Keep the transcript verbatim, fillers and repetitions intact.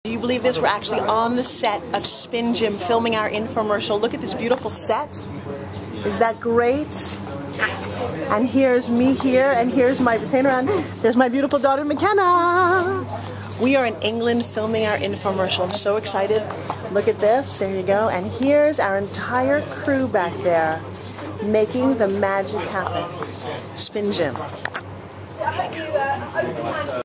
Do you believe this? We're actually on the set of Spin Gym filming our infomercial. Look at this beautiful set. Is that great? And here's me here, and here's my, turn around, there's my beautiful daughter McKenna. We are in England filming our infomercial. I'm so excited. Look at this, there you go. And here's our entire crew back there making the magic happen. Spin Gym.